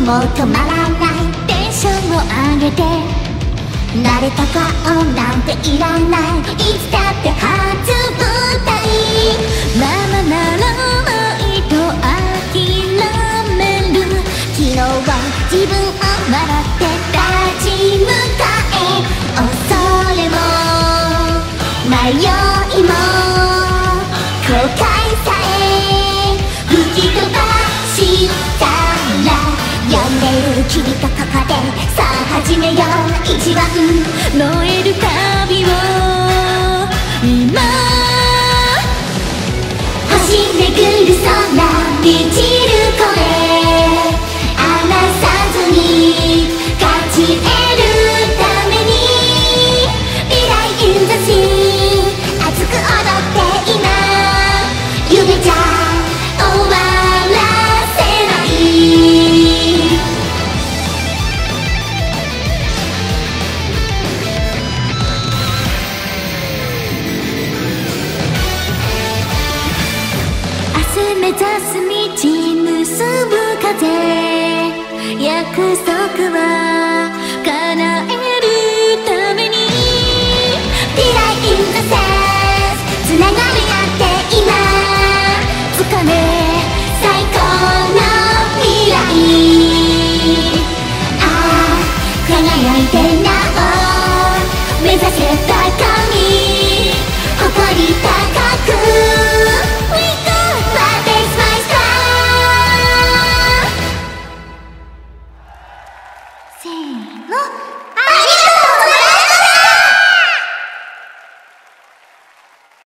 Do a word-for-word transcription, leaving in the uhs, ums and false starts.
も止まらないテンションを上げて慣れた顔なんていらないいつだって初舞台ママならないと諦める昨日は自分を笑って立ち向かえ恐れも迷いも後悔さえ吹き飛ばしたら呼んでる君とここでさあ始めよう一番燃える旅を今星めぐる空満ちる声離さずに勝ち得るために未来 in the sea 熱く踊って今夢じゃ終わらせない明日目指す道結ぶ風約束は叶えるために未来 in the sense つながり合って今つかめ最高の未来ああ輝いてなお目指せ高み